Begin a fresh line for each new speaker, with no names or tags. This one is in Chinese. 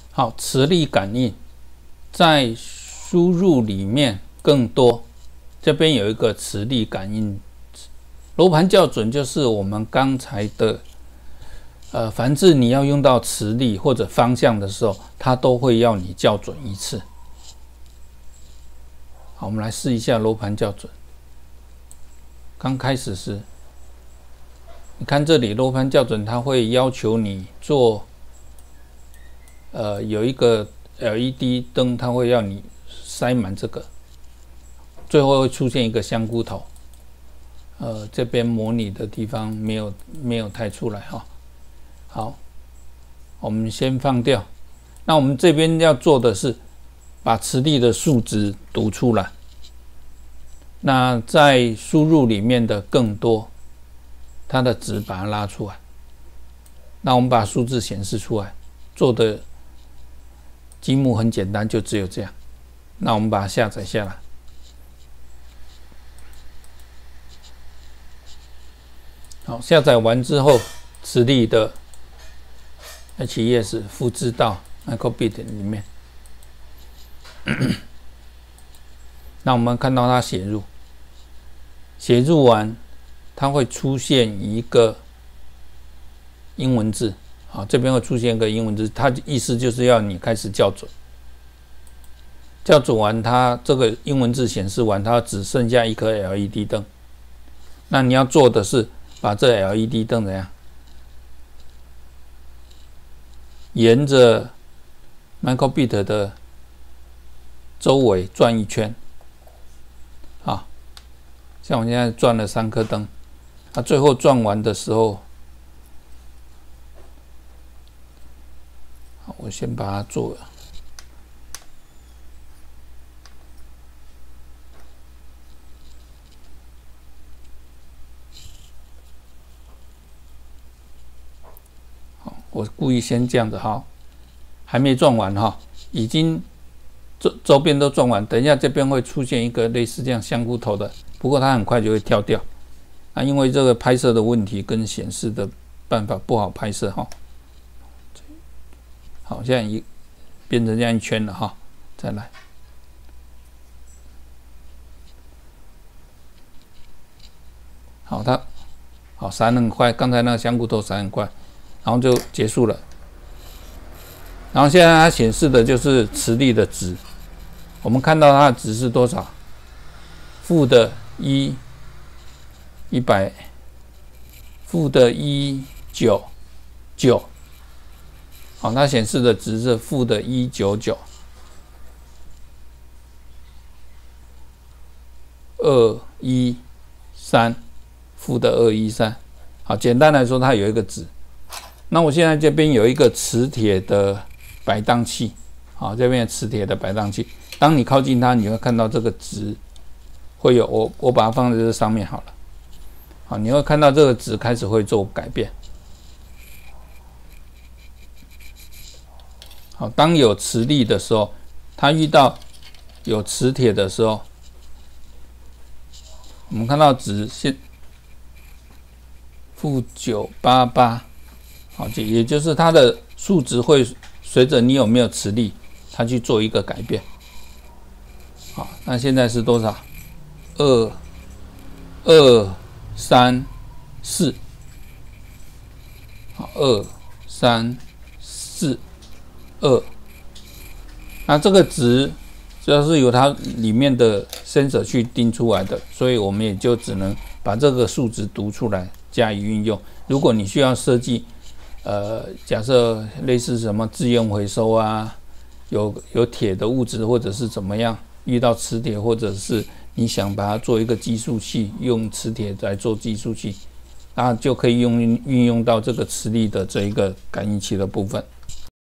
好，磁力感应在输入里面更多，这边有一个磁力感应。罗盘校准就是我们刚才的，凡是你要用到磁力或者方向的时候，它都会要你校准一次。好，我们来试一下罗盘校准。刚开始时，你看这里罗盘校准，它会要求你做，有一个 LED 灯，它会要你塞满这个，最后会出现一个香菇头。这边模拟的地方没有太出来哈。好，我们先放掉。那我们这边要做的是把磁力的数值读出来。那在输入里面的更多，它的值把它拉出来。那我们把数字显示出来，做的积木很简单，就只有这样。那我们把它下载下来。好，下载完之后，磁力的 HES 复制到 Microbit 里面。那我们看到它写入完，它会出现一个英文字。好，这边会出现一个英文字，它的意思就是要你开始校准。校准完，它这个英文字显示完，它只剩下一颗 LED 灯。那你要做的是把这 LED 灯怎样？沿着 Microbit 的周围转一圈。好，像我现在转了3颗灯，它最后转完的时候，我先把它做了。我故意先这样子哈，还没转完哈，已经周边都转完。等一下这边会出现一个类似这样香菇头的，不过它很快就会跳掉。那因为这个拍摄的问题跟显示的办法不好拍摄哈。好，现在变成这样一圈了哈，再来。好，它好闪很快，刚才那个香菇头闪很快。然后就结束了。然后现在它显示的就是磁力的值，我们看到它的值是多少？负的100，负的199。好，它显示的值是负的199。213，负的213。好，简单来说，它有一个值。那我现在这边有一个磁铁的摆荡器，好，这边有磁铁的摆荡器。当你靠近它，你会看到这个值会有我把它放在这上面好了。好，你会看到这个值开始会做改变。好，当有磁力的时候，它遇到有磁铁的时候，我们看到值负988。好，也就是它的数值会随着你有没有磁力，它去做一个改变。好，那现在是多少？2、2、3、4。好，2、3、4、2。那这个值就是由它里面的 sensor 去定出来的，所以我们也就只能把这个数值读出来加以运用。如果你需要设计，假设类似什么资源回收啊，有铁的物质或者是怎么样，遇到磁铁，或者是你想把它做一个计数器，用磁铁来做计数器，那就可以运用到这个磁力的这一个感应器的部分。